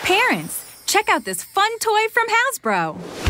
Parents, check out this fun toy from Hasbro.